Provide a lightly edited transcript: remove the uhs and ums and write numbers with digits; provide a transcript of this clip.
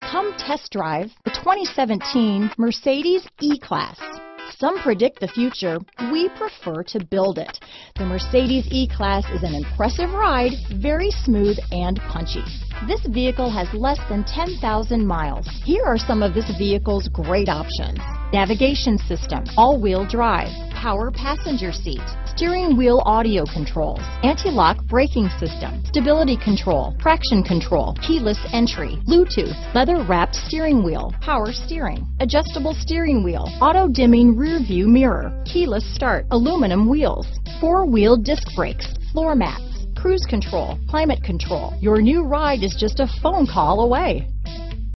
Come test drive the 2017 Mercedes E-Class. Some predict the future. We prefer to build it. The Mercedes E-Class is an impressive ride, very smooth and punchy. This vehicle has less than 10,000 miles. Here are some of this vehicle's great options: navigation system, all-wheel drive, power passenger seat, steering wheel audio controls, anti-lock braking system, stability control, traction control, keyless entry, Bluetooth, leather-wrapped steering wheel, power steering, adjustable steering wheel, auto-dimming rear view mirror, keyless start, aluminum wheels, four-wheel disc brakes, floor mats, cruise control, climate control. Your new ride is just a phone call away.